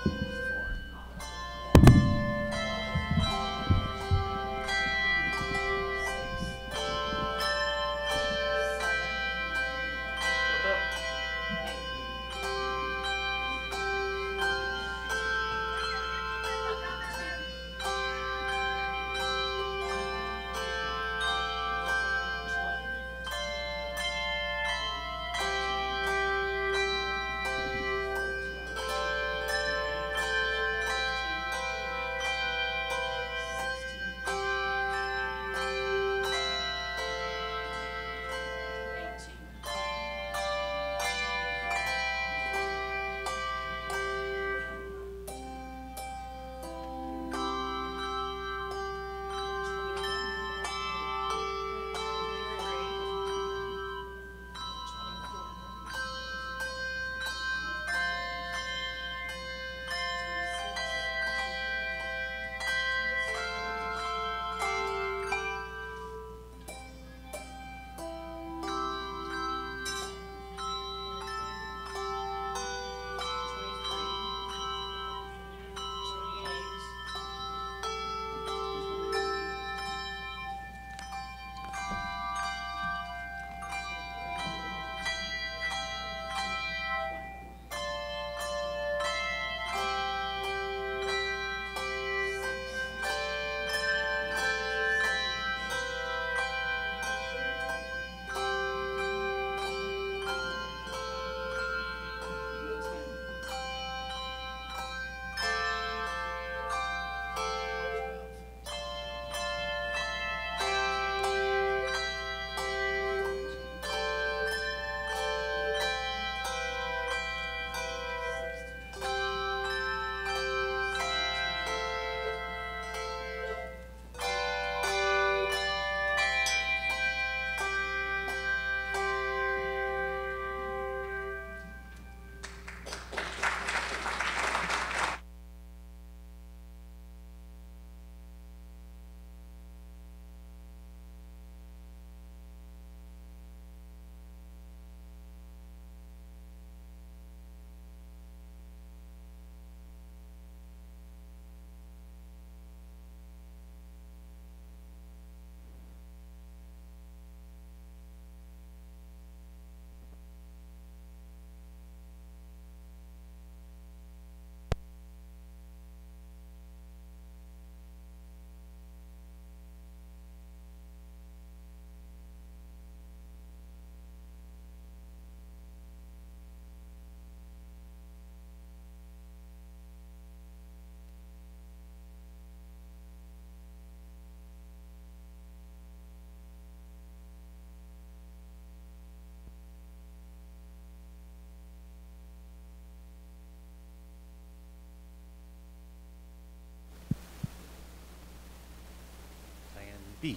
B.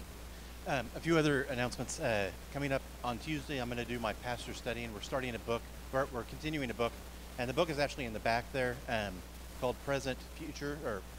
A few other announcements. Coming up on Tuesday, I'm going to do my pastor study, and we're starting a book. We're continuing a book, and the book is actually in the back there, called Present Future,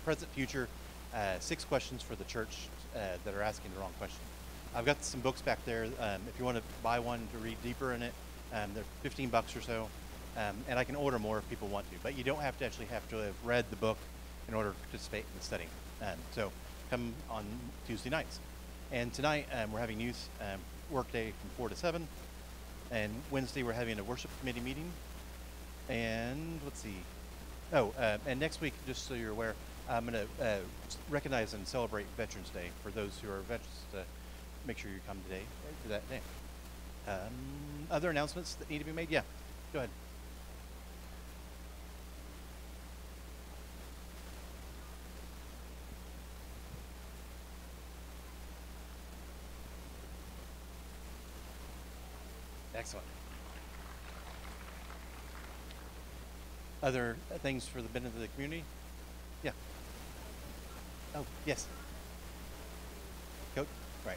6 questions for the church that are asking the wrong question. I've got some books back there. If you want to buy one to read deeper in it, they're $15 or so, and I can order more if people want to. But you don't have to have read the book in order to participate in the study. So come on Tuesday nights. And tonight we're having youth work day from 4 to 7. And Wednesday we're having a worship committee meeting. And let's see. And next week, just so you're aware, I'm going to recognize and celebrate Veterans Day for those who are veterans. Make sure you come today to that day. Other announcements that need to be made? Yeah, go ahead. Excellent. Other things for the benefit of the community? Yeah. Oh, yes. Coach? Right.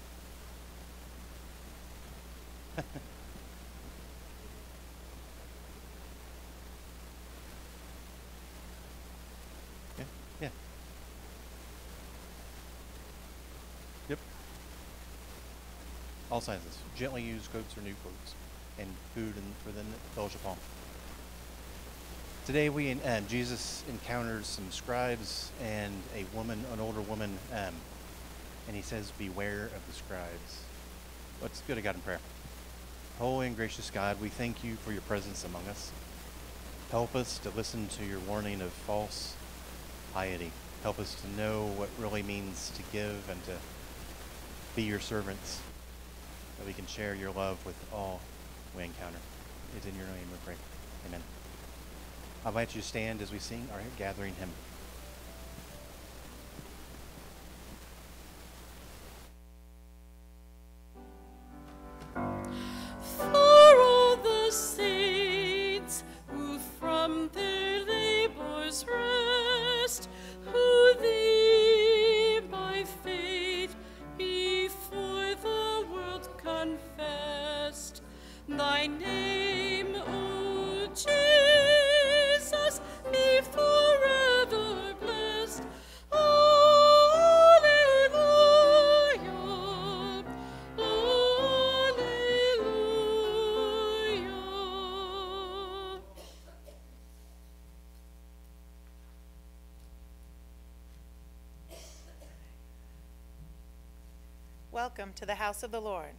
Yeah. Yeah. Yep. All sizes. Gently used coats or new coats. And food and for the fellowship hall. Today Jesus encounters some scribes and an older woman, and he says, beware of the scribes. Let's go to God in prayer. Holy and gracious God, we thank you for your presence among us. Help us to listen to your warning of false piety. Help us to know what it really means to give and to be your servants, that we can share your love with all we encounter. It's in your name we pray. Amen. I invite you to stand as we sing our gathering hymn. For all the saints who from their labors rest, who thee by faith before the world confessed, thy name, O Jesus, be forever blessed. Alleluia, alleluia. Welcome to the house of the Lord.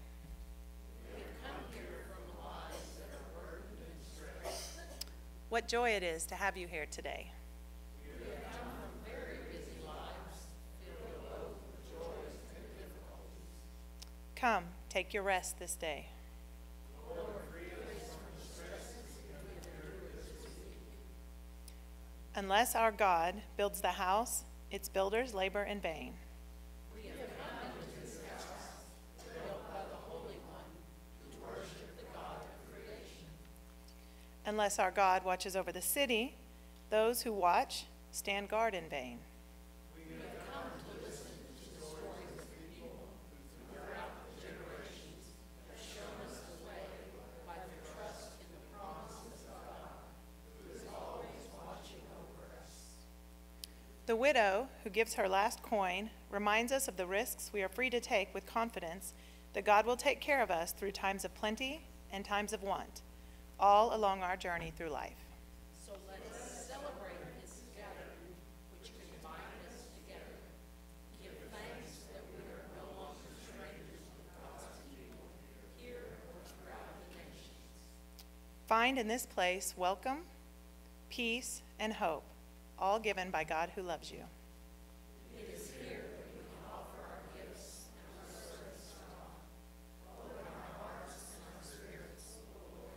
What joy it is to have you here today. We have come from very busy lives, filled both with joys and difficulties. Come, take your rest this day. Lord, free us from the stresses we have endured this week. Unless our God builds the house, its builders labor in vain. We have come into this house, built by the Holy One, to worship the God of creation. Unless our God watches over the city, those who watch stand guard in vain. We have come to listen to the stories of people who throughout the generations have shown us the way by their trust in the promises of God, who is always watching over us. The widow who gives her last coin reminds us of the risks we are free to take with confidence that God will take care of us through times of plenty and times of want, all along our journey through life. So let us celebrate this gathering, which can bind us together. Give thanks that we are no longer strangers to God's people, here or throughout the nations. Find in this place welcome, peace, and hope, all given by God who loves you. It is here that we can offer our gifts and our service to God. Open our hearts and our spirits, Lord.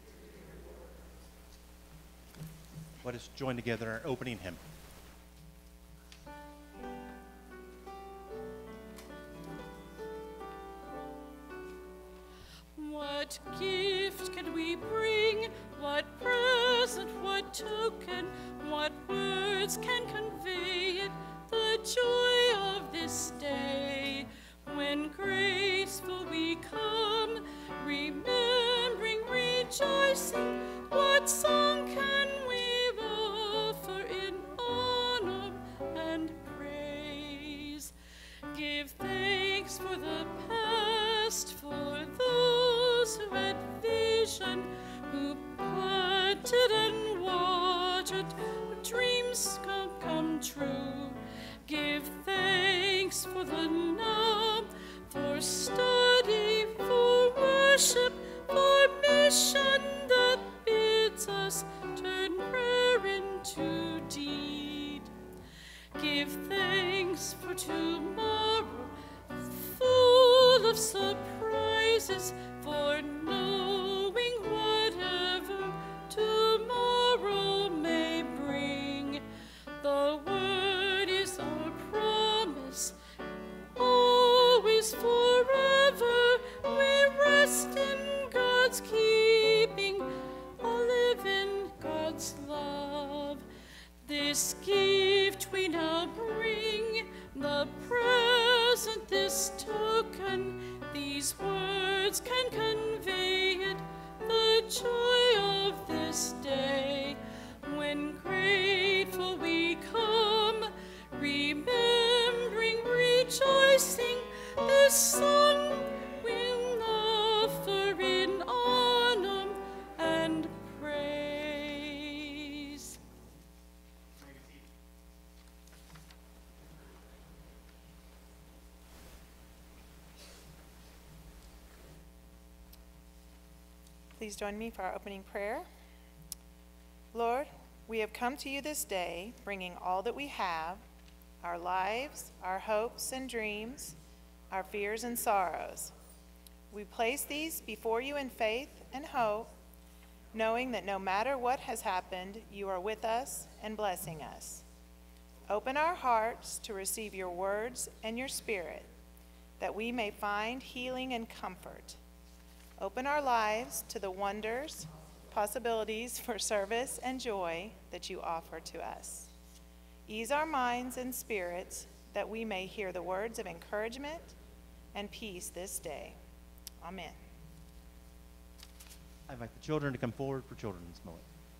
Let us join together in our opening hymn. What gift can we bring? What present, what token, what words can convey it? The joy of this day, when graceful we come, remembering, rejoicing, what song can we offer in honor and praise? Give thanks for the past, for those who had vision, who planted and watered, dreams come true. Give thanks for the now, for study, for worship, for mission that bids us turn prayer into deed. Give thanks for tomorrow, full of surprises, for knowing whatever tomorrow may bring. The word is our promise, always, forever. We rest in God's keeping, live in God's love. This gift we now bring, the present, this token, these words can convey it, the joy of this day. When grateful we come, remembering, rejoicing, this song we'll offer in honor and praise. please join me for our opening prayer. Lord, we have come to you this day, bringing all that we have, our lives, our hopes and dreams, our fears and sorrows. We place these before you in faith and hope, knowing that no matter what has happened, you are with us and blessing us. Open our hearts to receive your words and your spirit, that we may find healing and comfort. Open our lives to the wonders, possibilities for service and joy that you offer to us. Ease our minds and spirits that we may hear the words of encouragement and peace this day. Amen. I invite the children to come forward for children's moment.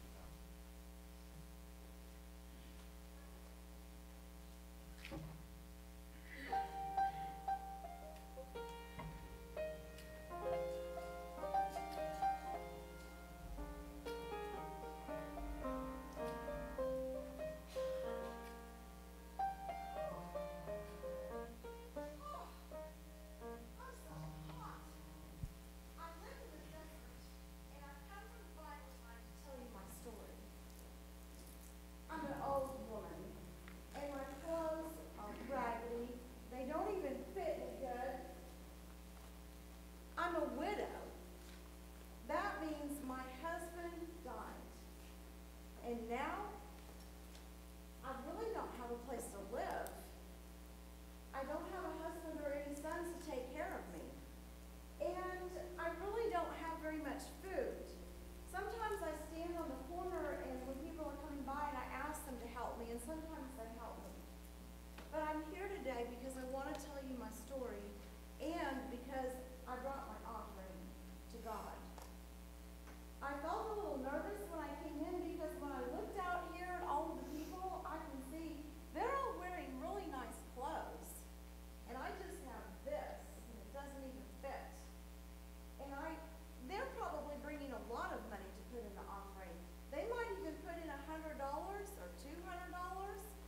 And now, I really don't have a place to live. I don't have a husband or any sons to take care of me. And I really don't have very much food. Sometimes I stand on the corner and when people are coming by and I ask them to help me, and sometimes they help me. But I'm here today because I want to tell you my story and because I brought my offering to God. I felt a little nervous when I came in because when I looked out here at all of the people, I can see they're all wearing really nice clothes. And I just have this, and it doesn't even fit. And they're probably bringing a lot of money to put in the offering. They might even put in $100 or $200.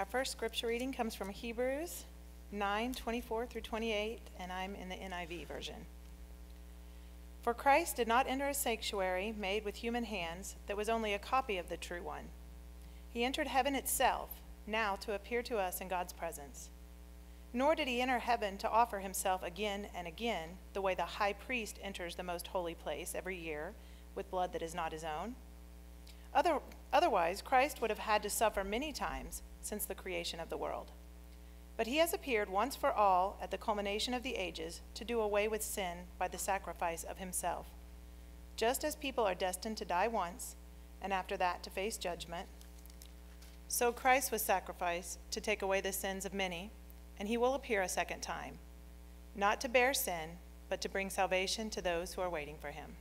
Our first scripture reading comes from Hebrews 9:24 through 28, and I'm in the NIV version. For Christ did not enter a sanctuary made with human hands that was only a copy of the true one. He entered heaven itself, now to appear to us in God's presence. Nor did he enter heaven to offer himself again and again, the way the high priest enters the most holy place every year with blood that is not his own. Otherwise, Christ would have had to suffer many times since the creation of the world. But he has appeared once for all at the culmination of the ages to do away with sin by the sacrifice of himself. Just as people are destined to die once, and after that to face judgment, so Christ was sacrificed to take away the sins of many, and he will appear a second time, not to bear sin, but to bring salvation to those who are waiting for him.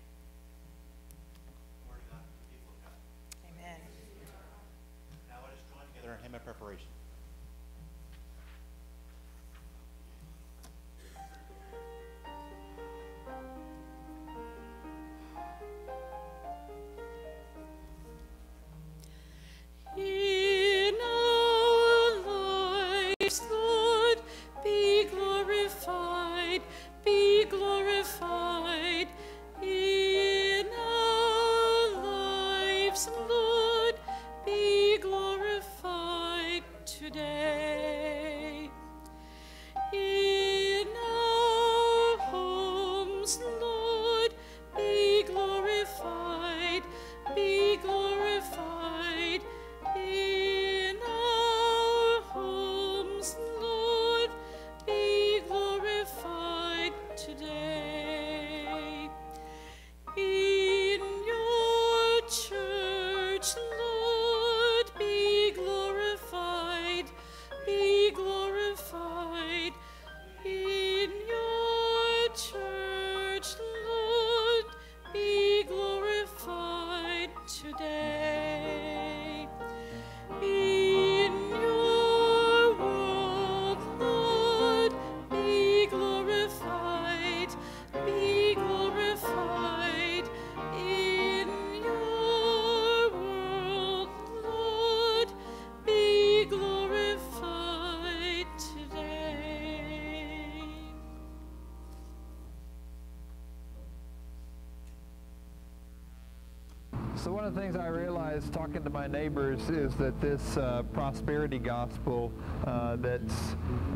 Amen. Now let us join together in hymn of preparation. In our lives, Lord, be glorified, be glorified. In our lives, Lord, be glorified today. In our homes, Lord, be glorified, be glorified. In our homes, Lord, be glorified today. In your church, Lord, be glorified, be glorified. In your church, Lord, be glorified today. In your world, Lord, be glorified, be glorified. In your world, Lord, be glorified today. So one of the things I realized talking to my neighbors is that this prosperity gospel that's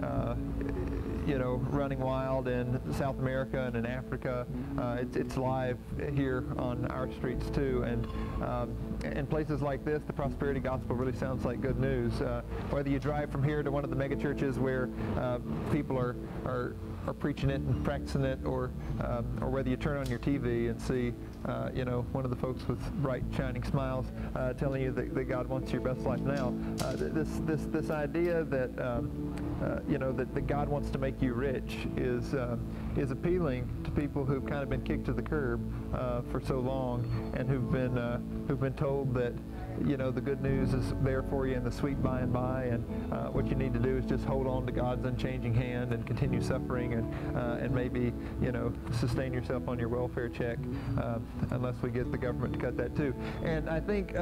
running wild in South America and in Africa, it's live here on our streets too. And in places like this, the prosperity gospel really sounds like good news. Whether you drive from here to one of the mega churches where people are preaching it and practicing it, or whether you turn on your TV and see one of the folks with bright shining smiles telling you that God wants your best life now. This idea that that God wants to make you rich is appealing to people who've kind of been kicked to the curb for so long, and who've been told that the good news is there for you in the sweet by and by, and what you need to do is just hold on to God's unchanging hand and continue suffering, and maybe sustain yourself on your welfare check, unless we get the government to cut that too. And I think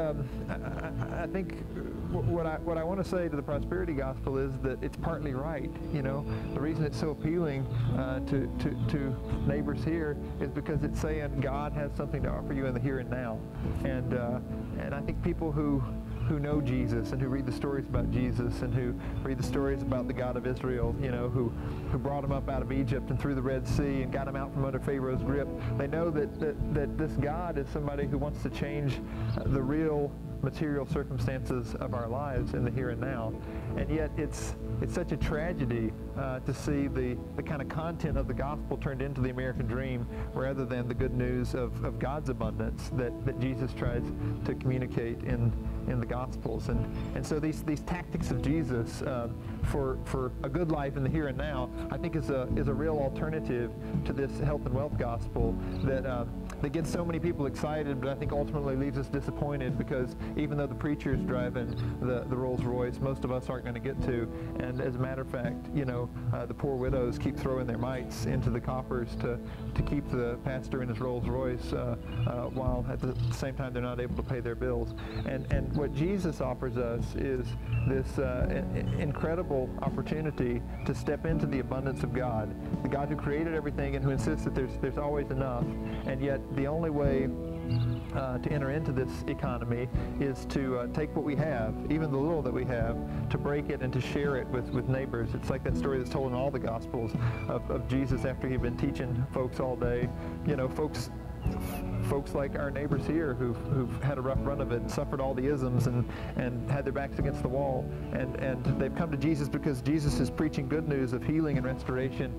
what I want to say to the prosperity gospel is that it's partly right. The reason it's so appealing to neighbors here is because it's saying God has something to offer you in the here and now, and I think people who know Jesus and who read the stories about Jesus and who read the stories about the God of Israel, who brought him up out of Egypt and through the Red Sea and got him out from under Pharaoh's grip, they know that this God is somebody who wants to change the real material circumstances of our lives in the here and now. And yet it's such a tragedy to see the kind of content of the gospel turned into the American dream rather than the good news of God's abundance that Jesus tries to communicate in the Gospels. And so these tactics of Jesus for a good life in the here and now, I think is a real alternative to this health and wealth gospel that gets so many people excited, but I think ultimately leaves us disappointed, because even though the preacher's driving the Rolls Royce, most of us aren't going to get to. And as a matter of fact, you know, the poor widows keep throwing their mites into the coffers to keep the pastor in his Rolls Royce while at the same time they're not able to pay their bills. And what Jesus offers us is this incredible opportunity to step into the abundance of God, the God who created everything and who insists that there's always enough. And yet the only way to enter into this economy is to take what we have, even the little that we have, to break it and to share it with neighbors. It's like that story that's told in all the Gospels of Jesus after he'd been teaching folks all day. You know, folks like our neighbors here who've had a rough run of it and suffered all the isms and had their backs against the wall, and they've come to Jesus because Jesus is preaching good news of healing and restoration,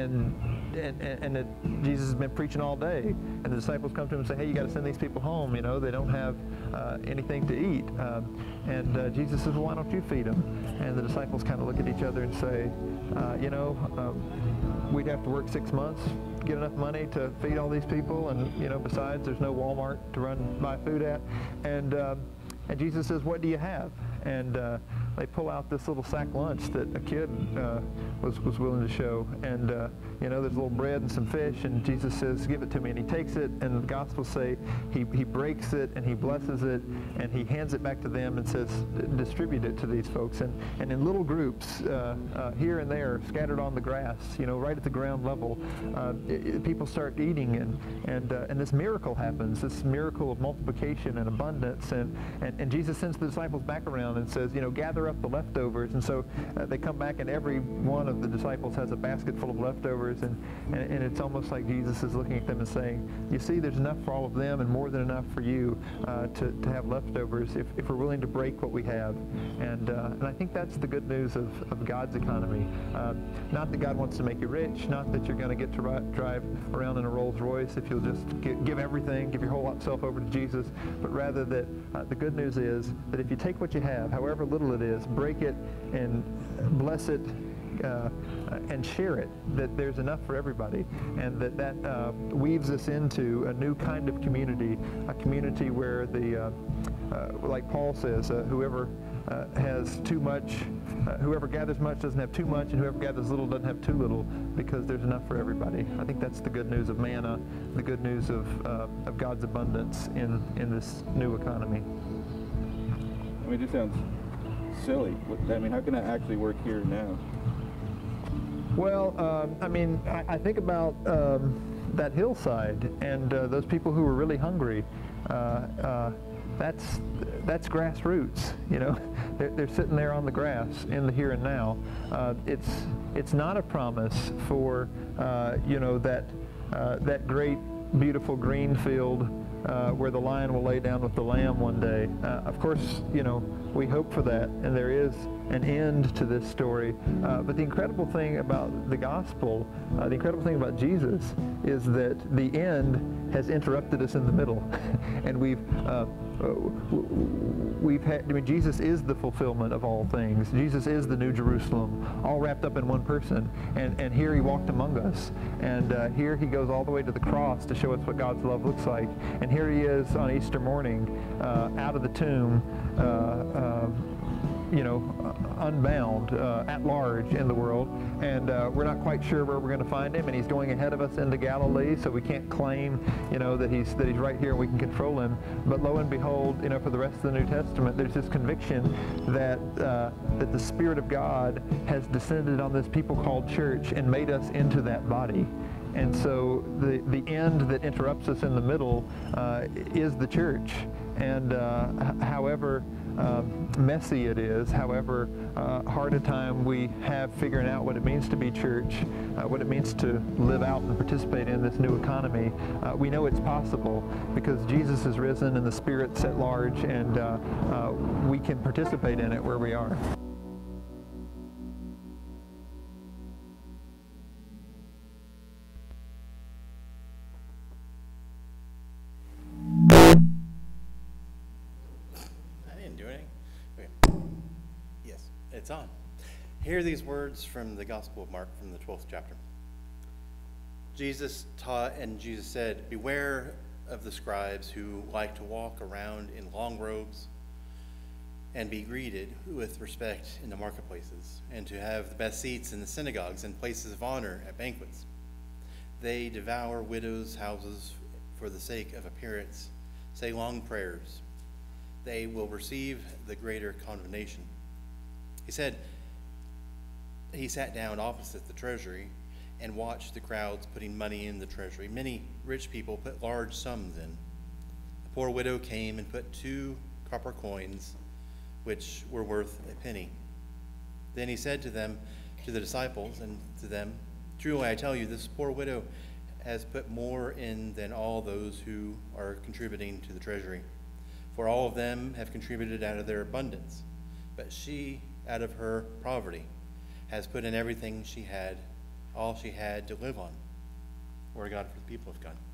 and that Jesus has been preaching all day, and the disciples come to him and say, hey, you got to send these people home, you know, they don't have anything to eat, and Jesus says, well, why don't you feed them? And the disciples kind of look at each other and say, you know, we'd have to work 6 months, get enough money to feed all these people, and you know, besides, there's no Walmart to buy food at. And Jesus says, what do you have? And they pull out this little sack lunch that a kid was willing to show. And you know, there's a little bread and some fish, and Jesus says, give it to me. And he takes it, and the Gospels say he breaks it, and he blesses it, and he hands it back to them and says, distribute it to these folks. And in little groups, here and there, scattered on the grass, you know, right at the ground level, people start eating, and this miracle happens, this miracle of multiplication and abundance. And Jesus sends the disciples back around and says, you know, gather up the leftovers. And so they come back, and every one of the disciples has a basket full of leftovers, and it's almost like Jesus is looking at them and saying, you see, there's enough for all of them and more than enough for you to have leftovers if we're willing to break what we have. And I think that's the good news of God's economy. Not that God wants to make you rich, not that you're going to get to drive around in a Rolls Royce if you'll just give everything, give your whole self over to Jesus, but rather that the good news is that if you take what you have, however little it is, break it and bless it, and share it, that there's enough for everybody, and that weaves us into a new kind of community, a community where like Paul says, whoever has too much, whoever gathers much doesn't have too much, and whoever gathers little doesn't have too little, because there's enough for everybody. I think that's the good news of manna, the good news of God's abundance in this new economy. I mean, it just sounds silly. I mean, how can that actually work here now? Well, I mean, I think about that hillside and those people who were really hungry. That's grassroots, you know. They're sitting there on the grass in the here and now. It's not a promise for you know, that great beautiful green field where the lion will lay down with the lamb one day. Of course, you know, we hope for that, and there is an end to this story. But the incredible thing about the gospel, the incredible thing about Jesus, is that the end has interrupted us in the middle, and we've had, I mean, Jesus is the fulfillment of all things. Jesus is the New Jerusalem, all wrapped up in one person. And here he walked among us. And here he goes all the way to the cross to show us what God's love looks like. And here he is on Easter morning, out of the tomb, you know, unbound, at large in the world, and we're not quite sure where we're going to find him, and he's going ahead of us into Galilee, so we can't claim, you know, that he's right here and we can control him. But lo and behold, you know, for the rest of the New Testament, there's this conviction that that the Spirit of God has descended on this people called church and made us into that body. And so the end that interrupts us in the middle is the church. And however messy it is, however hard a time we have figuring out what it means to be church, what it means to live out and participate in this new economy, we know it's possible because Jesus has risen and the Spirit's at large, and we can participate in it where we are. It's on. Hear these words from the Gospel of Mark from the 12th chapter. Jesus taught, and Jesus said, "Beware of the scribes who like to walk around in long robes and be greeted with respect in the marketplaces, and to have the best seats in the synagogues and places of honor at banquets. They devour widows' houses for the sake of appearance, say long prayers. They will receive the greater condemnation. He said he sat down opposite the treasury and watched the crowds putting money in the treasury. Many rich people put large sums in. A poor widow came and put 2 copper coins, which were worth a penny. Then he said to the disciples and to them, "Truly I tell you, this poor widow has put more in than all those who are contributing to the treasury. For all of them have contributed out of their abundance, but she, out of her poverty, has put in everything she had, all she had to live on." Word of God for the people of God.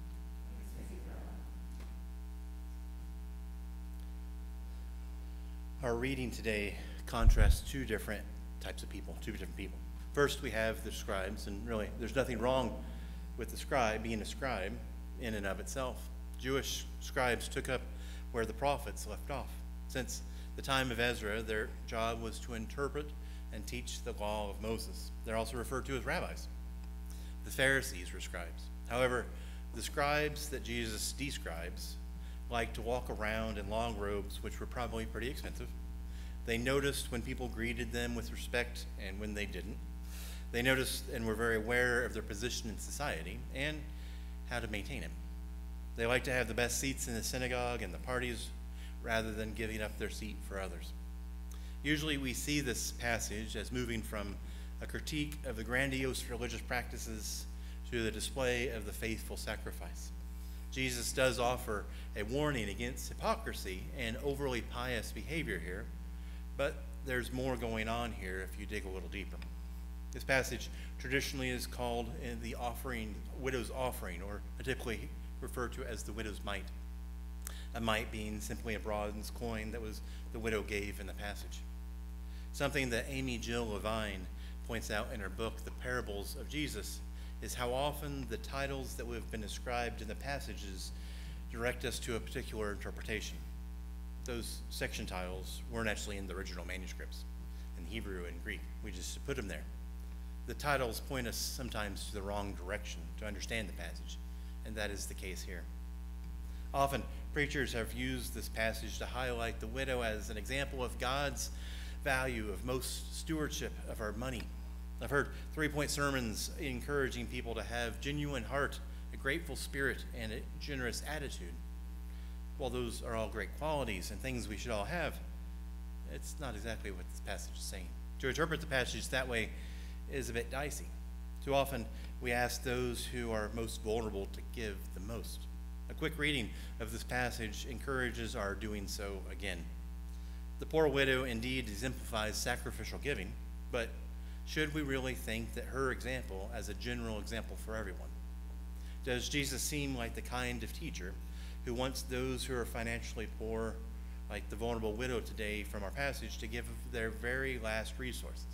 Our reading today contrasts 2 different types of people, 2 different people. First, we have the scribes, and really, there's nothing wrong with the scribe being a scribe in and of itself. Jewish scribes took up where the prophets left off. Since the time of Ezra, their job was to interpret and teach the law of Moses. They're also referred to as rabbis. The Pharisees were scribes. However, the scribes that Jesus describes liked to walk around in long robes, which were probably pretty expensive. They noticed when people greeted them with respect and when they didn't. They noticed and were very aware of their position in society and how to maintain it. They liked to have the best seats in the synagogue and the parties rather than giving up their seat for others. Usually we see this passage as moving from a critique of the grandiose religious practices to the display of the faithful sacrifice. Jesus does offer a warning against hypocrisy and overly pious behavior here, but there's more going on here if you dig a little deeper. This passage traditionally is called the offering, widow's offering, or typically referred to as the widow's mite. A mite being simply a bronze coin that was the widow gave in the passage. Something that Amy Jill Levine points out in her book, The Parables of Jesus, is how often the titles that have been ascribed in the passages direct us to a particular interpretation. Those section titles weren't actually in the original manuscripts, in Hebrew and Greek. We just put them there. The titles point us sometimes to the wrong direction to understand the passage, and that is the case here. Often, preachers have used this passage to highlight the widow as an example of God's value of most stewardship of our money. I've heard 3-point sermons encouraging people to have genuine heart, a grateful spirit, and a generous attitude. While those are all great qualities and things we should all have, it's not exactly what this passage is saying. To interpret the passage that way is a bit dicey. Too often, we ask those who are most vulnerable to give the most. A quick reading of this passage encourages our doing so again. The poor widow indeed exemplifies sacrificial giving, but should we really think that her example as a general example for everyone? Does Jesus seem like the kind of teacher who wants those who are financially poor, like the vulnerable widow today from our passage, to give their very last resources?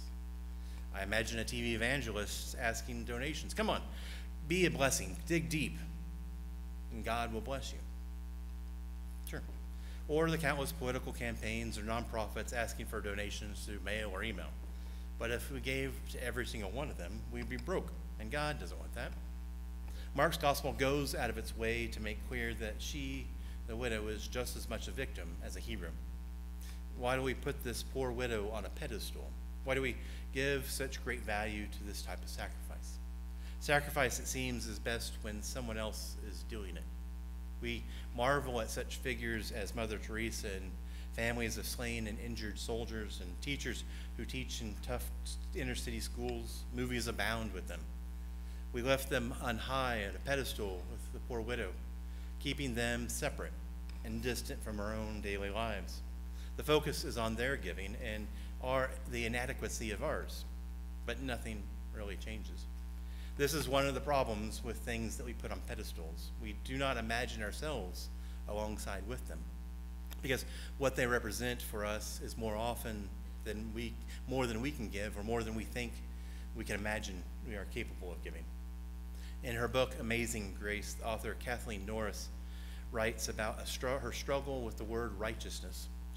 I imagine a TV evangelist asking donations. Come on, be a blessing, dig deep, and God will bless you. Sure. Or the countless political campaigns or nonprofits asking for donations through mail or email. But if we gave to every single one of them, we'd be broke, and God doesn't want that. Mark's gospel goes out of its way to make clear that she, the widow, is just as much a victim as a hero. Why do we put this poor widow on a pedestal? Why do we give such great value to this type of sacrifice? Sacrifice, it seems, is best when someone else is doing it. We marvel at such figures as Mother Teresa and families of slain and injured soldiers and teachers who teach in tough inner city schools. Movies abound with them. We left them on high at a pedestal with the poor widow, keeping them separate and distant from our own daily lives. The focus is on their giving and the inadequacy of ours, but nothing really changes. This is one of the problems with things that we put on pedestals. We do not imagine ourselves alongside with them, because what they represent for us is more than we can give, or more than we think we can imagine we are capable of giving. In her book, Amazing Grace, the author Kathleen Norris writes about her struggle with the word righteousness.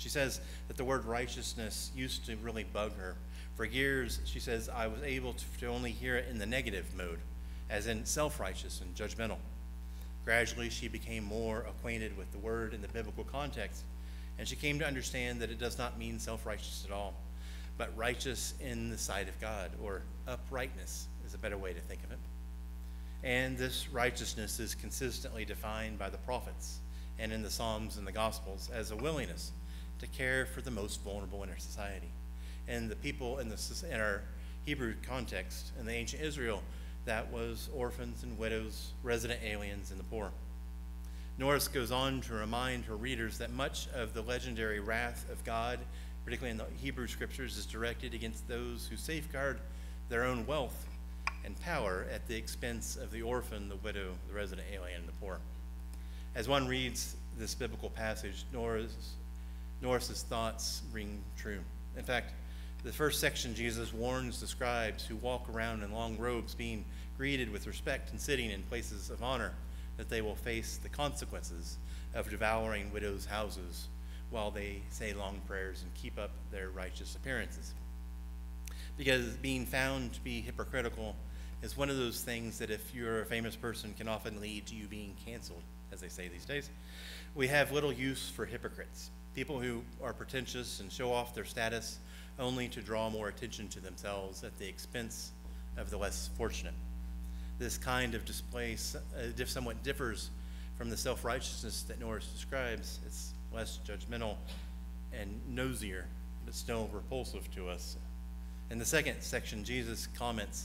She says that the word righteousness used to really bug her. For years, she says, I was able to only hear it in the negative mode, as in self-righteous and judgmental. Gradually, she became more acquainted with the word in the biblical context, and she came to understand that it does not mean self-righteous at all, but righteous in the sight of God, or uprightness is a better way to think of it. And this righteousness is consistently defined by the prophets and in the Psalms and the Gospels as a willingness to care for the most vulnerable in our society. And the people in our Hebrew context, in the ancient Israel, that was orphans and widows, resident aliens, and the poor. Norris goes on to remind her readers that much of the legendary wrath of God, particularly in the Hebrew scriptures, is directed against those who safeguard their own wealth and power at the expense of the orphan, the widow, the resident alien, and the poor. As one reads this biblical passage, Norris's thoughts ring true. In fact, the first section, Jesus warns the scribes who walk around in long robes, being greeted with respect and sitting in places of honor, that they will face the consequences of devouring widows' houses while they say long prayers and keep up their righteous appearances. Because being found to be hypocritical is one of those things that if you're a famous person can often lead to you being canceled, as they say these days. We have little use for hypocrites, people who are pretentious and show off their status only to draw more attention to themselves at the expense of the less fortunate. This kind of display somewhat differs from the self-righteousness that Norris describes. It's less judgmental and nosier, but still repulsive to us. In the second section, Jesus comments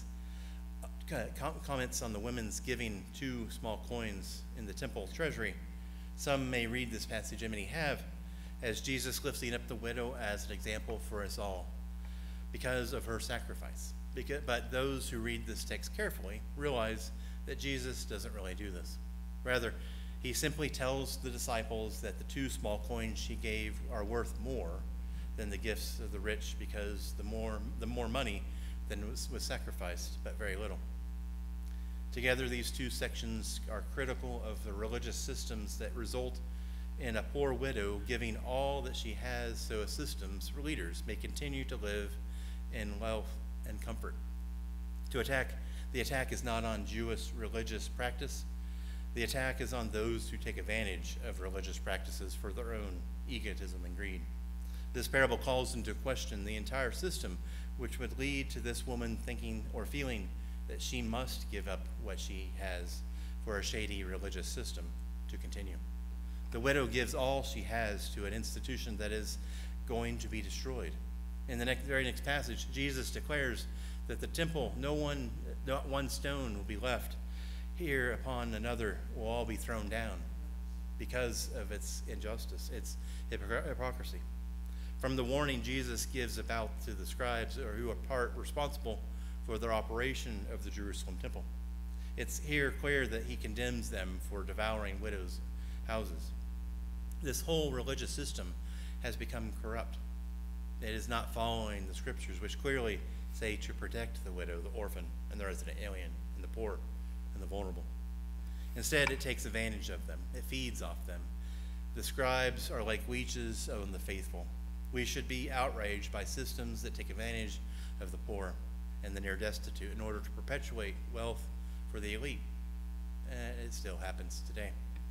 on the women's giving 2 small coins in the temple treasury. Some may read this passage, and many have, as Jesus lifting up the widow as an example for us all because of her sacrifice. But those who read this text carefully realize that Jesus doesn't really do this. Rather, he simply tells the disciples that the 2 small coins she gave are worth more than the gifts of the rich, because the more money than was sacrificed, but very little. Together, these 2 sections are critical of the religious systems that result in a poor widow giving all that she has so as systems for leaders may continue to live in wealth and comfort. The attack is not on Jewish religious practice. The attack is on those who take advantage of religious practices for their own egotism and greed. This parable calls into question the entire system, which would lead to this woman thinking or feeling that she must give up what she has for a shady religious system to continue. The widow gives all she has to an institution that is going to be destroyed. In the very next passage, Jesus declares that the temple, not one stone will be left here upon another, will all be thrown down because of its injustice, its hypocrisy. From the warning Jesus gives about to the scribes, or who are responsible for their operation of the Jerusalem temple, it's here clear that he condemns them for devouring widows' houses. This whole religious system has become corrupt. It is not following the scriptures, which clearly say to protect the widow, the orphan, and the resident alien, and the poor, and the vulnerable. Instead, it takes advantage of them. It feeds off them. The scribes are like leeches on the faithful. We should be outraged by systems that take advantage of the poor and the near destitute in order to perpetuate wealth for the elite. And it still happens today.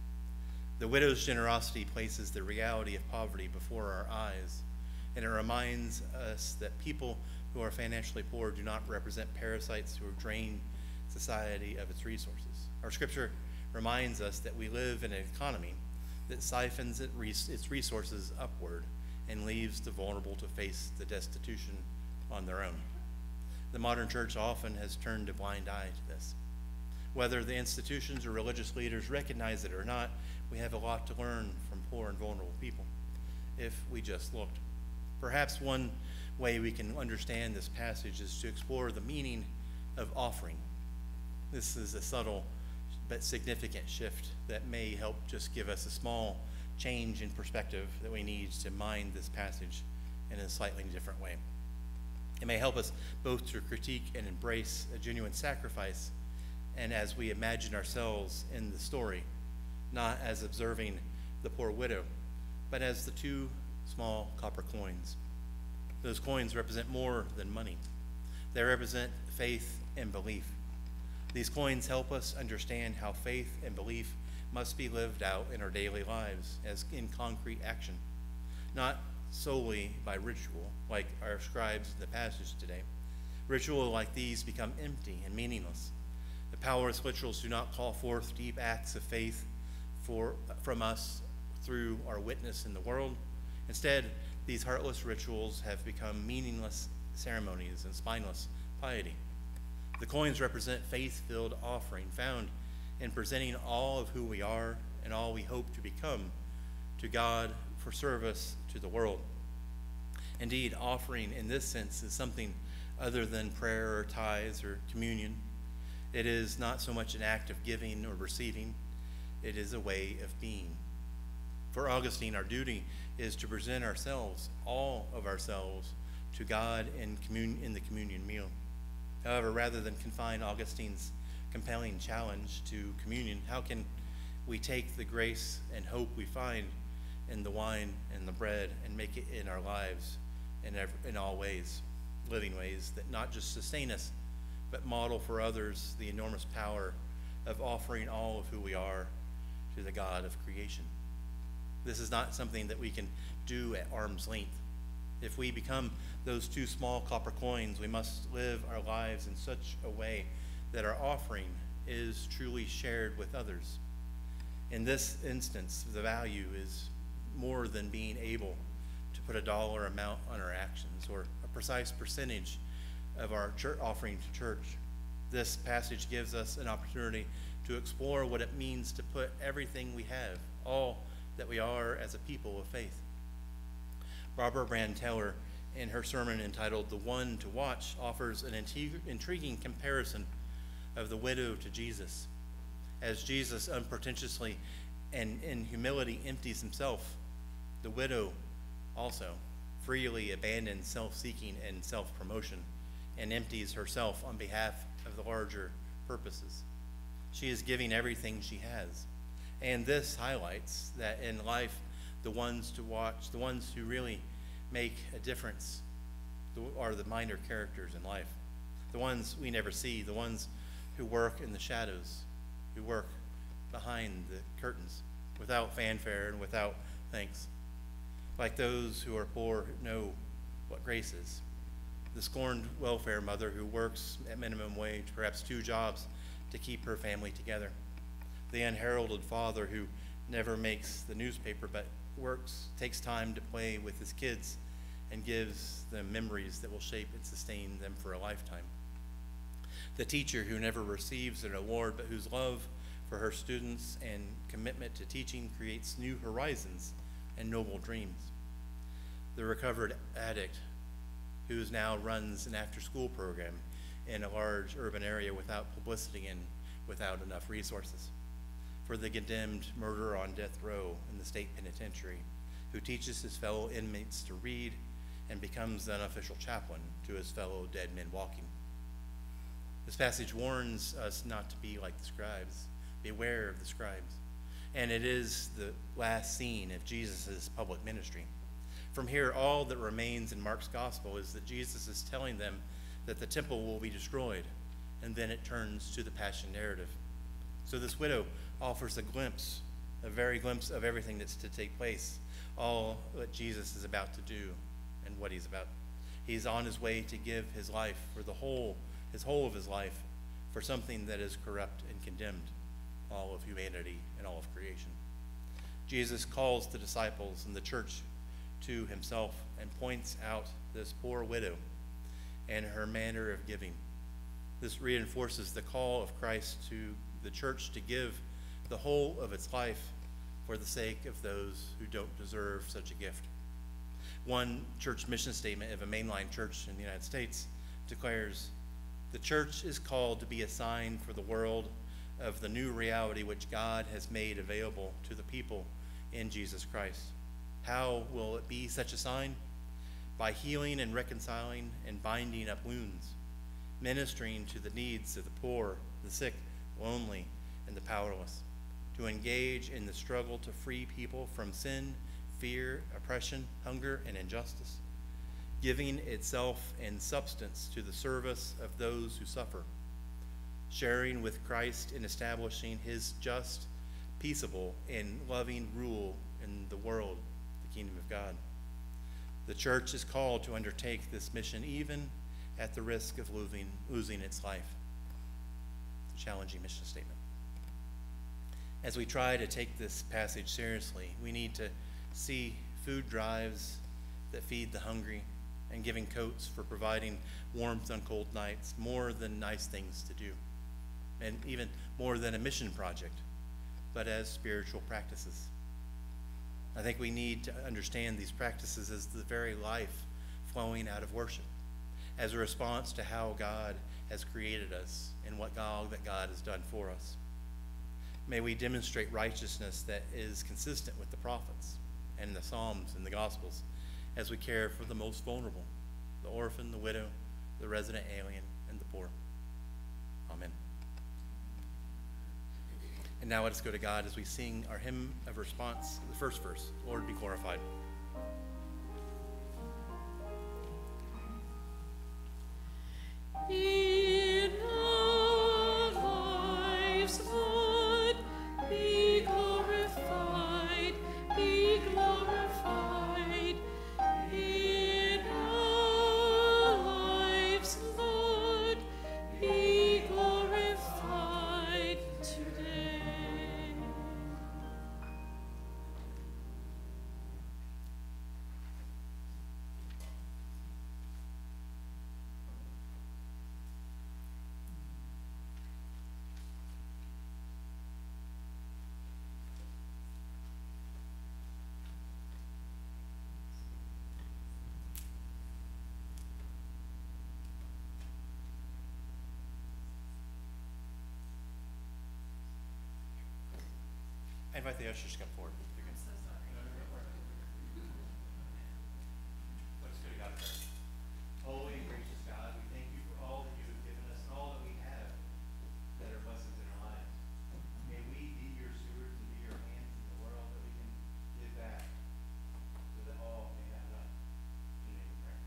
The widow's generosity places the reality of poverty before our eyes, and it reminds us that people who are financially poor do not represent parasites who have drained society of its resources. Our scripture reminds us that we live in an economy that siphons its resources upward and leaves the vulnerable to face the destitution on their own. The modern church often has turned a blind eye to this. Whether the institutions or religious leaders recognize it or not, we have a lot to learn from poor and vulnerable people if we just looked. Perhaps one way we can understand this passage is to explore the meaning of offering. This is a subtle but significant shift that may help just give us a small change in perspective that we need to mind this passage in a slightly different way. It may help us both to critique and embrace a genuine sacrifice, and as we imagine ourselves in the story, not as observing the poor widow, but as the 2 small copper coins. Those coins represent more than money. They represent faith and belief. These coins help us understand how faith and belief must be lived out in our daily lives as in concrete action, not solely by ritual, like our scribes in the passage today. Ritual like these become empty and meaningless. The powerless rituals do not call forth deep acts of faith from us through our witness in the world. Instead, these heartless rituals have become meaningless ceremonies and spineless piety. The coins represent faith-filled offering found in presenting all of who we are and all we hope to become to God for service to the world. Indeed, offering in this sense is something other than prayer or tithes or communion. It is not so much an act of giving or receiving, it is a way of being. For Augustine, our duty is to present ourselves, all of ourselves, to God in the communion meal. However, rather than confine Augustine's compelling challenge to communion, how can we take the grace and hope we find in the wine and the bread and make it in our lives in all ways, living ways that not just sustain us, but model for others the enormous power of offering all of who we are to the God of creation? This is not something that we can do at arm's length. If we become those two small copper coins, we must live our lives in such a way that our offering is truly shared with others. In this instance, the value is more than being able to put a dollar amount on our actions or a precise percentage of our church offering to church. This passage gives us an opportunity to explore what it means to put everything we have, all that we are as a people of faith. Barbara Brand Taylor, in her sermon entitled "The One to Watch," offers an intriguing comparison of the widow to Jesus. As Jesus unpretentiously and in humility empties himself, the widow also freely abandons self-seeking and self-promotion and empties herself on behalf of the larger purposes. She is giving everything she has. And this highlights that in life, the ones to watch, the ones who really make a difference are the minor characters in life. The ones we never see, the ones who work in the shadows, who work behind the curtains without fanfare and without thanks. Like those who are poor know what grace is. The scorned welfare mother who works at minimum wage, perhaps 2 jobs, to keep her family together. The unheralded father who never makes the newspaper but takes time to play with his kids and gives them memories that will shape and sustain them for a lifetime. The teacher who never receives an award but whose love for her students and commitment to teaching creates new horizons and noble dreams. The recovered addict who now runs an after-school program in a large urban area without publicity and without enough resources. For the condemned murderer on death row in the state penitentiary, who teaches his fellow inmates to read and becomes the unofficial chaplain to his fellow dead men walking. This passage warns us not to be like the scribes. Beware of the scribes. And it is the last scene of Jesus' public ministry. From here, all that remains in Mark's gospel is that Jesus is telling them that the temple will be destroyed, and then it turns to the passion narrative. So this widow offers a very glimpse of everything that's to take place, all that Jesus is about to do and what he's about. He's on his way to give his life for his whole of his life for something that is corrupt and condemned, all of humanity and all of creation. Jesus calls the disciples and the church to himself and points out this poor widow and her manner of giving. This reinforces the call of Christ to the church to give the whole of its life for the sake of those who don't deserve such a gift. One church mission statement of a mainline church in the United States declares, "The church is called to be a sign for the world of the new reality which God has made available to the people in Jesus Christ. How will it be such a sign? By healing and reconciling and binding up wounds, ministering to the needs of the poor, the sick, lonely, and the powerless, to engage in the struggle to free people from sin, fear, oppression, hunger, and injustice, giving itself in substance to the service of those who suffer, sharing with Christ in establishing his just, peaceable, and loving rule in the world, the kingdom of God. The church is called to undertake this mission even at the risk of losing its life. It's a challenging mission statement. As we try to take this passage seriously, we need to see food drives that feed the hungry and giving coats for providing warmth on cold nights more than nice things to do, and even more than a mission project, but as spiritual practices. I think we need to understand these practices as the very life flowing out of worship, as a response to how God has created us and what that God has done for us. May we demonstrate righteousness that is consistent with the prophets and the Psalms and the Gospels as we care for the most vulnerable, the orphan, the widow, the resident alien, and the poor. Amen. And now let us go to God as we sing our hymn of response, the first verse, Lord be glorified. In our lives, Lord, be glorified, be glorified. In our lives, Lord, be glorified today. I invite the ushers to come forward. I'm so sorry. Let us go to God in prayer. Holy and gracious God, we thank you for all that you have given us and all that we have that are blessings in our lives. May we be your stewards and be your hands in the world that we can give back so that all may have enough. In your name we pray.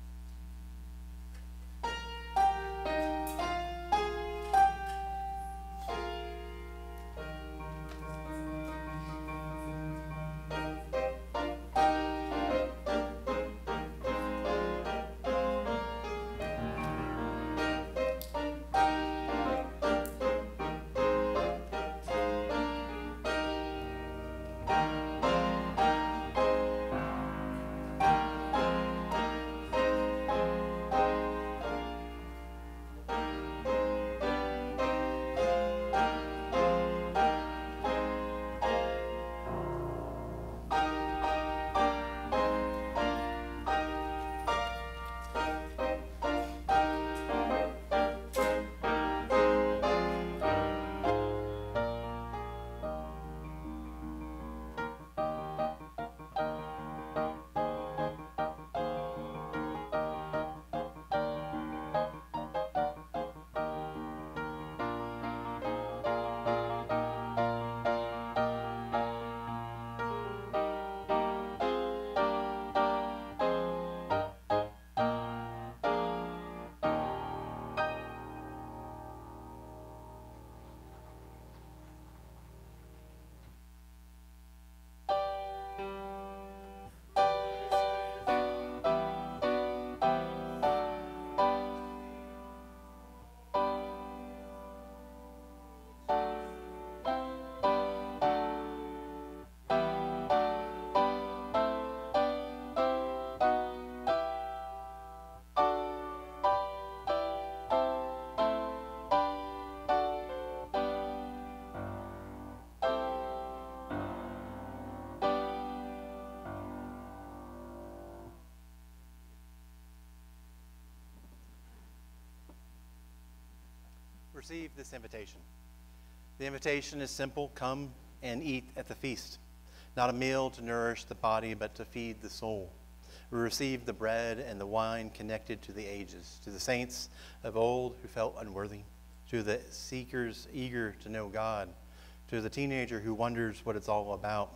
Receive this invitation. The invitation is simple: come and eat at the feast. Not a meal to nourish the body, but to feed the soul. We receive the bread and the wine connected to the ages, to the saints of old who felt unworthy, to the seekers eager to know God, to the teenager who wonders what it's all about,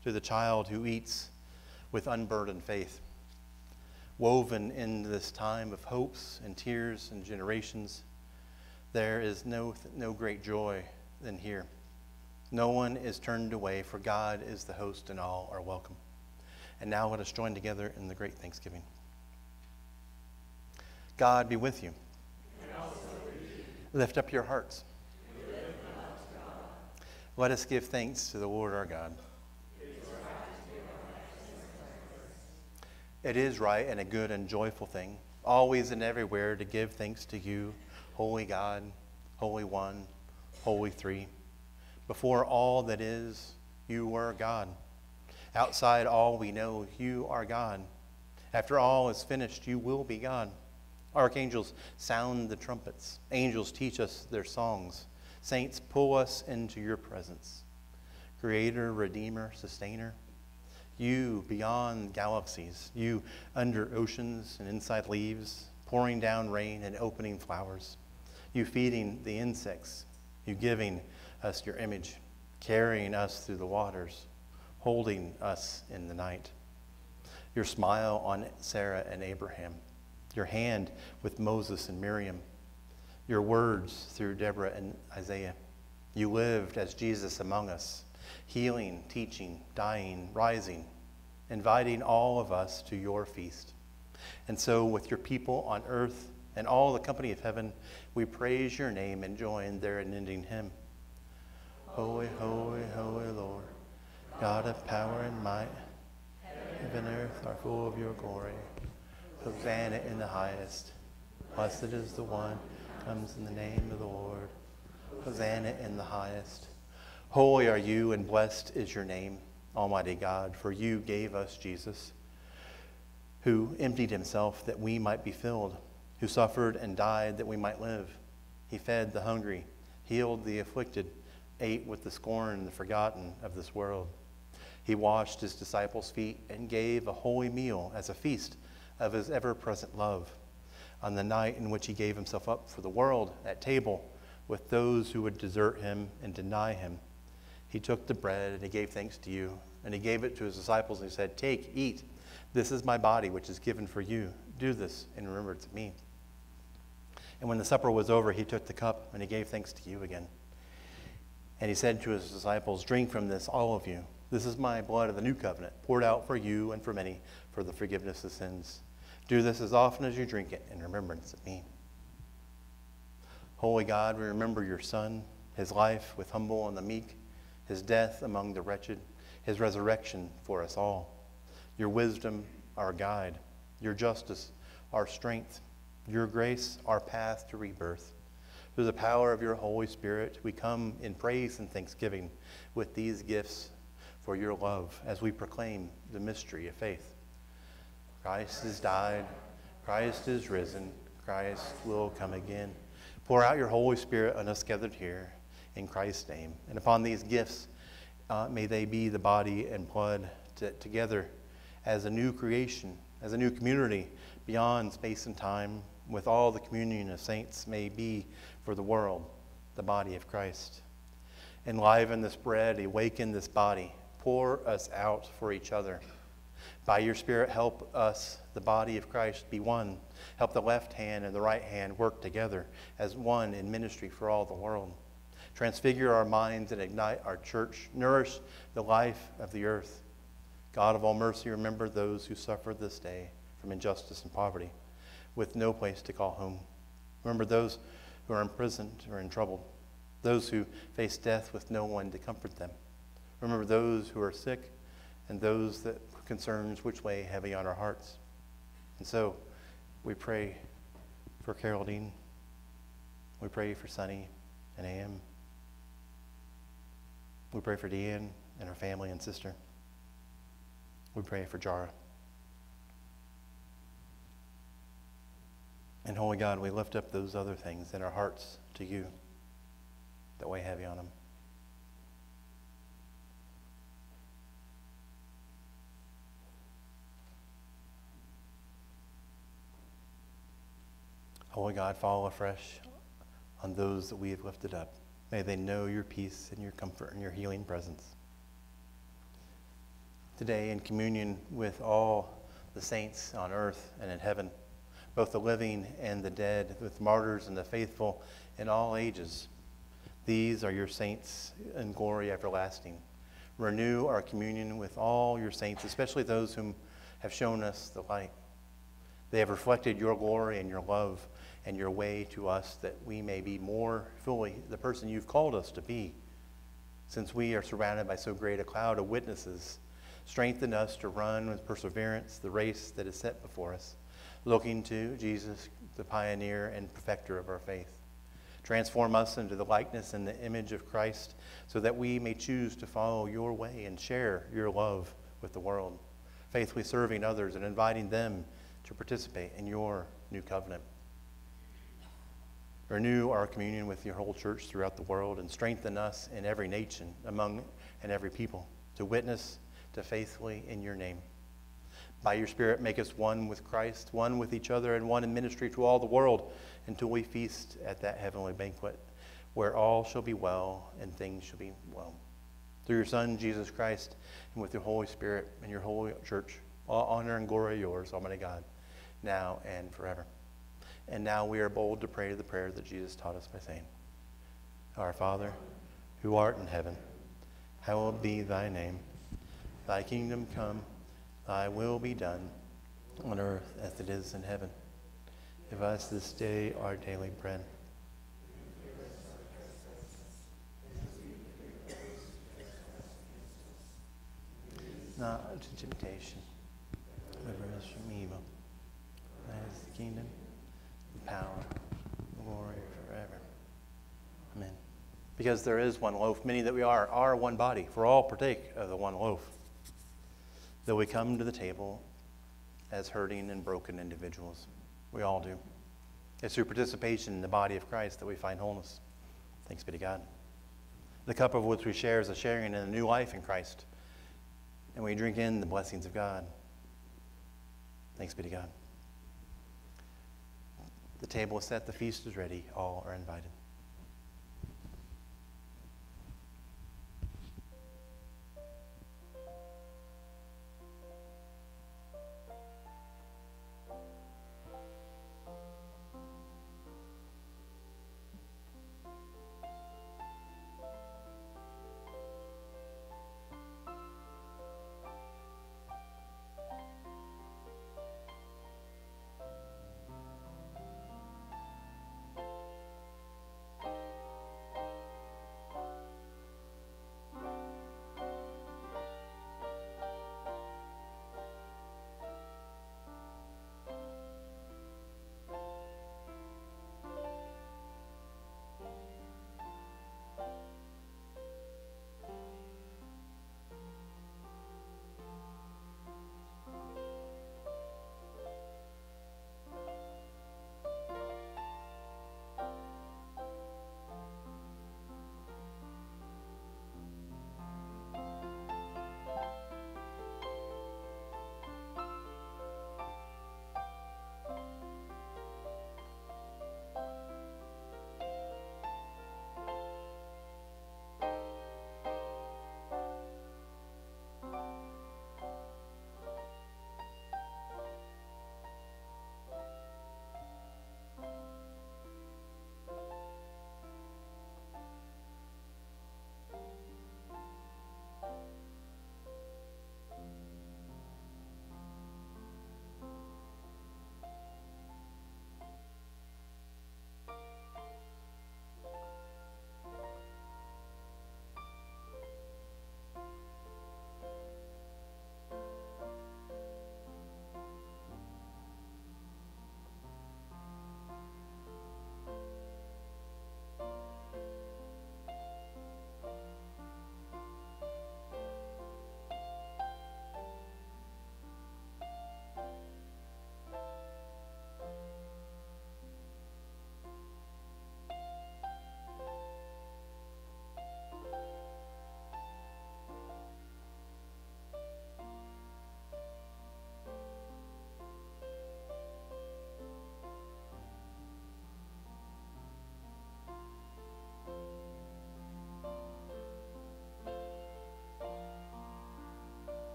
to the child who eats with unburdened faith. Woven in this time of hopes and tears and generations, there is no great joy than here. No one is turned away, for God is the host and all are welcome. And now let us join together in the great Thanksgiving. God be with you. Lift up your hearts. Let us give thanks to the Lord our God. It is right and a good and joyful thing, always and everywhere, to give thanks to you, Holy God, Holy One, Holy Three. Before all that is, you are God. Outside all we know, you are God. After all is finished, you will be God. Archangels sound the trumpets. Angels teach us their songs. Saints pull us into your presence. Creator, Redeemer, Sustainer, you beyond galaxies, you under oceans and inside leaves, pouring down rain and opening flowers, you feeding the insects, you giving us your image, carrying us through the waters, holding us in the night. Your smile on Sarah and Abraham, your hand with Moses and Miriam, your words through Deborah and Isaiah. You lived as Jesus among us, healing, teaching, dying, rising, inviting all of us to your feast. And so with your people on earth and all the company of heaven, we praise your name and join their unending hymn. Holy, holy, holy Lord, God of power and might, heaven and earth are full of your glory. Hosanna in the highest. Blessed is the one who comes in the name of the Lord. Hosanna in the highest. Holy are you and blessed is your name, Almighty God, for you gave us Jesus, who emptied himself that we might be filled, who suffered and died that we might live. He fed the hungry, healed the afflicted, ate with the scorned and the forgotten of this world. He washed his disciples' feet and gave a holy meal as a feast of his ever-present love. On the night in which he gave himself up for the world at table with those who would desert him and deny him, he took the bread and he gave thanks to you, and he gave it to his disciples and he said, "Take, eat. This is my body which is given for you. Do this in remembrance of me." And when the supper was over, he took the cup and he gave thanks to you again. And he said to his disciples, "Drink from this, all of you. This is my blood of the new covenant, poured out for you and for many for the forgiveness of sins. Do this as often as you drink it in remembrance of me." Holy God, we remember your Son, his life with humble and the meek, his death among the wretched, his resurrection for us all. Your wisdom, our guide. Your justice, our strength. Your grace, our path to rebirth. Through the power of your Holy Spirit, we come in praise and thanksgiving with these gifts for your love as we proclaim the mystery of faith. Christ has died. Christ is risen. Christ will come again. Pour out your Holy Spirit on us gathered here in Christ's name. And upon these gifts, may they be the body and blood together as a new creation, as a new community beyond space and time, with all the communion of saints may be for the world, the body of Christ. Enliven this bread, awaken this body, pour us out for each other. By your Spirit, help us, the body of Christ, be one. Help the left hand and the right hand work together as one in ministry for all the world. Transfigure our minds and ignite our church. Nourish the life of the earth. God of all mercy, remember those who suffer this day from injustice and poverty, with no place to call home. Remember those who are imprisoned or in trouble, those who face death with no one to comfort them. Remember those who are sick and those that concerns which weigh heavy on our hearts. And so we pray for Carol Dean. We pray for Sonny and Am. We pray for Deanne and her family and sister. We pray for Jara. And Holy God, we lift up those other things in our hearts to you that weigh heavy on them. Holy God, fall afresh on those that we have lifted up. May they know your peace and your comfort and your healing presence. today in communion with all the saints on earth and in heaven, both the living and the dead, with martyrs and the faithful in all ages. These are your saints in glory everlasting. Renew our communion with all your saints, especially those whom have shown us the light. They have reflected your glory and your love and your way to us, that we may be more fully the person you've called us to be. Since we are surrounded by so great a cloud of witnesses, strengthen us to run with perseverance the race that is set before us, looking to Jesus, the pioneer and perfecter of our faith. Transform us into the likeness and the image of Christ, so that we may choose to follow your way and share your love with the world, faithfully serving others and inviting them to participate in your new covenant. Renew our communion with your whole church throughout the world, and strengthen us in every nation, among and every people, to witness to faithfully in your name. By your Spirit, make us one with Christ, one with each other, and one in ministry to all the world, until we feast at that heavenly banquet, where all shall be well and things shall be well. Through your Son, Jesus Christ, and with your Holy Spirit and your holy church, all honor and glory are yours, Almighty God, now and forever. And now we are bold to pray the prayer that Jesus taught us by saying, Our Father, who art in heaven, hallowed be thy name. Thy kingdom come, thy will be done, on earth as it is in heaven. Give us this day our daily bread. Not into temptation, deliver us from evil. Thine is the kingdom, the power, the glory forever. Amen. Because there is one loaf, many that we are one body, for all partake of the one loaf. Though we come to the table as hurting and broken individuals, we all do. It's through participation in the body of Christ that we find wholeness. Thanks be to God. The cup of which we share is a sharing in a new life in Christ, and we drink in the blessings of God. Thanks be to God. The table is set, the feast is ready, all are invited.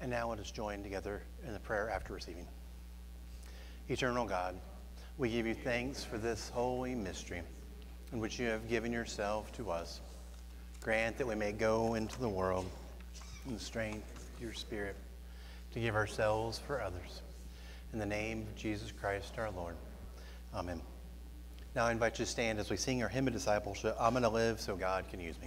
And now let us join together in the prayer after receiving. Eternal God, we give you thanks for this holy mystery in which you have given yourself to us. Grant that we may go into the world in the strength of your Spirit to give ourselves for others. In the name of Jesus Christ our Lord. Amen. Now I invite you to stand as we sing our hymn of discipleship, I'm going to live so God can use me.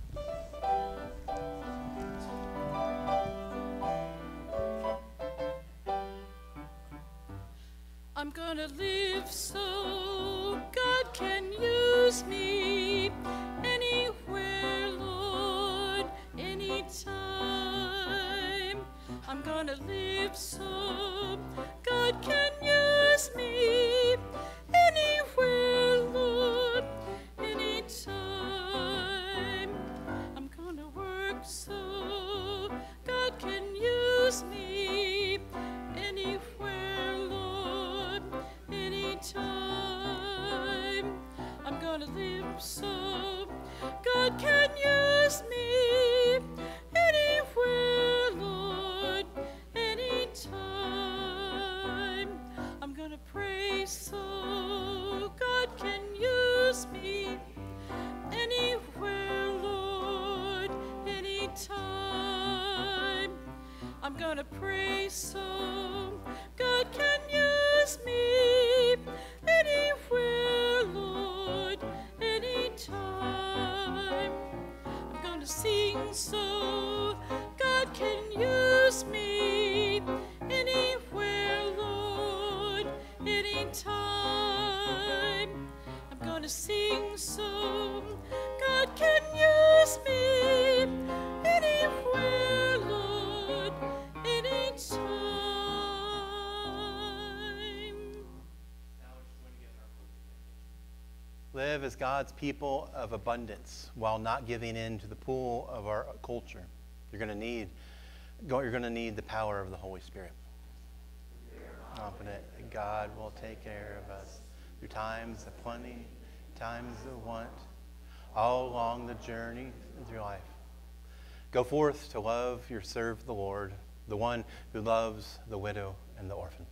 I'm gonna live so God can use me anywhere, Lord, anytime. I'm gonna live so God can use me anywhere, Lord, anytime. I'm gonna work so God can use me anywhere, Lord, anytime. I'm gonna live so God can use me anywhere, Lord, anytime. I'm gonna pray so God can use me anywhere, Lord, anytime. I'm gonna pray so God can use me anywhere, Lord, anytime. I'm gonna sing so God can use me anywhere, Lord, anytime. I'm gonna sing so God can use me anywhere, Lord, anytime. Live as God's people of abundance while not giving in to the pull of our culture. You're going to need the power of the Holy Spirit. Confident that God will take care of us through times of plenty, times of want, all along the journey through life. Go forth to love your serve the Lord, the one who loves the widow and the orphan.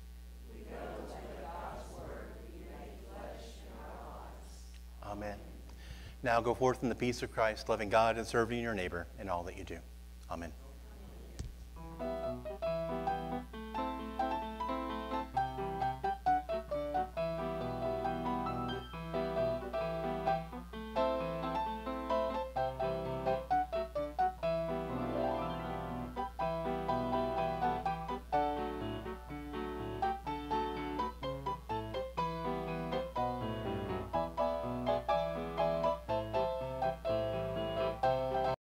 Amen. Now go forth in the peace of Christ, loving God and serving your neighbor in all that you do. Amen.